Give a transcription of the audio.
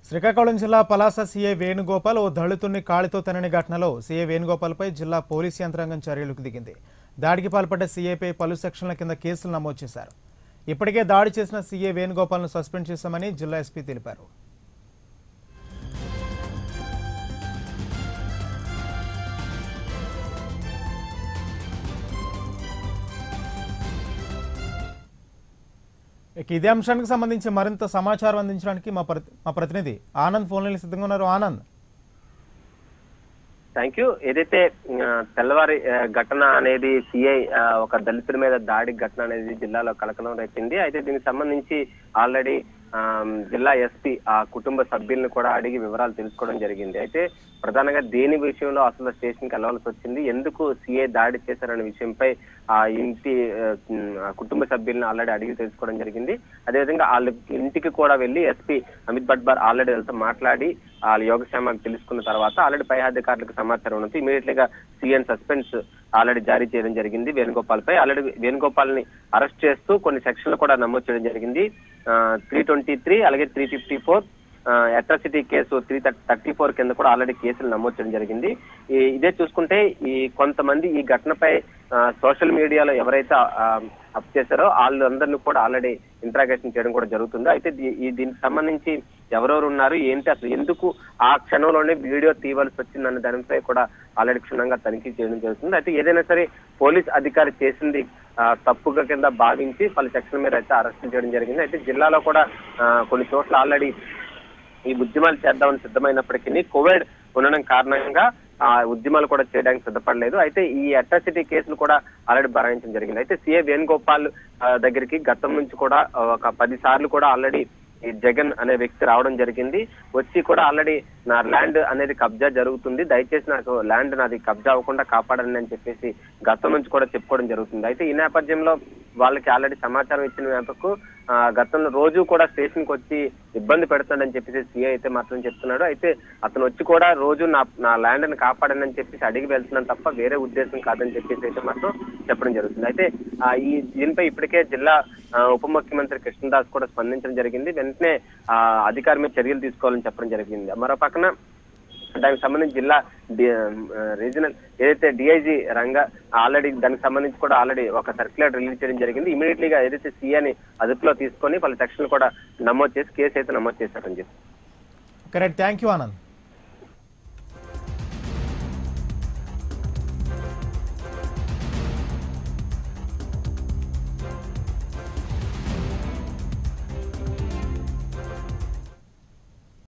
శ్రీకాకుళం జిల్లా పలాస సీఐ వేణుగోపాల్ ఓ దళితుడిని కాలితో తనని ఘటనలో సీఐ వేణుగోపాల్పై జిల్లా పోలీసు యంత్రాంగం చర్యలకు దిగింది. దాడికి పాల్పడ్డ సీఐపై పలు సెక్షన్ల కింద కేసులు నమోదు చేశారు. ఇప్పటికే దాడి చేసిన సీఐ వేణుగోపాల్ను సస్పెండ్ చేశామని జిల్లా ఎస్పీ తెలిపారు. ఇదే అంశానికి సంబంధించి మరింత సమాచారం అందించడానికి మా ప్రతినిధి ఆనంద్ ఫోన్ లైన్ సిద్ధంగా ఉన్నారు. Anand, thank you. ఏదైతే తెల్లవారి ఘటన అనేది సిఐ ఒక దళితుల మీద దాడి ఘటన అనేది జిల్లాలో కలకలం రేపింది. అయితే దీనికి సంబంధించి ఆల్రెడీ జిల్లా ఎస్పీ ఆ కుటుంబ సభ్యులను కూడా అడిగి వివరాలు తెలుసుకోవడం జరిగింది. అయితే ప్రధానంగా దేని విషయంలో అసలు స్టేషన్ కి వెళ్ళవలసి వచ్చింది, ఎందుకు సిఐ దాడి చేశారనే విషయంపై ఆ ఇంటి కుటుంబ సభ్యులను ఆల్రెడీ అడిగి తెలుసుకోవడం జరిగింది. అదేవిధంగా వాళ్ళ ఇంటికి కూడా వెళ్లి ఎస్పీ అమిత్ భట్బార్ ఆల్రెడీ వాళ్ళతో మాట్లాడి వాళ్ళ యోగక్షేమాలు తెలుసుకున్న తర్వాత ఆల్రెడీ పై అధికారులకు సమాచారం ఉన్నది ఇమీడియట్ గా సిఐని సస్పెన్స్ ఆల్రెడీ జారీ చేయడం జరిగింది. వేణుగోపాల్ పై ఆల్రెడీ వేణుగోపాల్ ని అరెస్ట్ చేస్తూ కొన్ని సెక్షన్లు కూడా నమోదు చేయడం జరిగింది. 323 అలాగే 354 అట్రాసిటీ కేసు 334 కింద కూడా ఆల్రెడీ కేసులు నమోదు చేయడం జరిగింది. ఇదే చూసుకుంటే ఈ కొంతమంది ఈ ఘటనపై సోషల్ మీడియాలో ఎవరైతే అప్ చేశారో వాళ్ళందరినీ కూడా ఆల్రెడీ ఇంట్రాగేషన్ చేయడం కూడా జరుగుతుంది. అయితే దీనికి సంబంధించి ఎవరెవరు ఉన్నారు, ఏంటి, అసలు ఎందుకు ఆ క్షణంలోనే వీడియో తీయవలసి వచ్చిందన్న దానిపై కూడా ఆల్రెడీ క్షుణ్ణంగా తనిఖీ చేయడం జరుగుతుంది. అయితే ఏదైనా సరే పోలీస్ అధికారి చేసింది తప్పుగా కింద భావించి పలు సెక్షన్ మీద అయితే అరెస్ట్ చేయడం జరిగింది. అయితే జిల్లాలో కూడా కొన్ని చోట్ల ఆల్రెడీ ఈ ఉద్యమాలు చేద్దామని సిద్ధమైనప్పటికీ కోవిడ్ ఉండడం కారణంగా ఆ ఉద్యమాలు కూడా చేయడానికి సిద్ధపడలేదు. అయితే ఈ అట్రాసిటీ కేసులు కూడా ఆల్రెడీ బరాయించడం జరిగింది. అయితే సిఐ వేణుగోపాల్ దగ్గరికి గతం నుంచి కూడా ఒక 10 సార్లు కూడా ఆల్రెడీ ఈ జగన్ అనే వ్యక్తి రావడం జరిగింది. వచ్చి కూడా ఆల్రెడీ నా ల్యాండ్ అనేది కబ్జా జరుగుతుంది, దయచేసి నాకు ల్యాండ్ నాది కబ్జా అవ్వకుండా కాపాడండి అని చెప్పేసి గతం నుంచి కూడా చెప్పుకోవడం జరుగుతుంది. అయితే ఈ నేపథ్యంలో వాళ్ళకి ఆల్రెడీ సమాచారం ఇచ్చిన మేరకు గతంలో రోజు కూడా స్టేషన్ కి వచ్చి ఇబ్బంది పెడుతుందని చెప్పేసి సీఐ అయితే మాత్రం చెప్తున్నాడు. అయితే అతను వచ్చి కూడా రోజు నా ల్యాండ్ ని కాపాడని అని చెప్పేసి అడిగి వెళ్తున్నాను తప్ప వేరే ఉద్దేశం కాదని చెప్పేసి అయితే మాత్రం చెప్పడం జరుగుతుంది. అయితే దీనిపై ఇప్పటికే జిల్లా ఉప ముఖ్యమంత్రి కృష్ణదాస్ కూడా స్పందించడం జరిగింది. వెంటనే అధికారి మీద చర్యలు తీసుకోవాలని చెప్పడం జరిగింది. మరో పక్కన దానికి సంబంధించి జిల్లా రీజనల్ ఏదైతే డిఐజీ రంగా ఆల్రెడీ దానికి సంబంధించి కూడా ఆల్రెడీ ఒక సర్క్యులర్ రిలీజ్ చేయడం జరిగింది. ఇమీడియట్లీ గా ఏదైతే సీఐని అదుపులో తీసుకొని పలు సెక్షన్లు కూడా నమోదు చేసి కేసు అయితే నమోదు చేశారని చెప్పి. Correct, thank you Anand.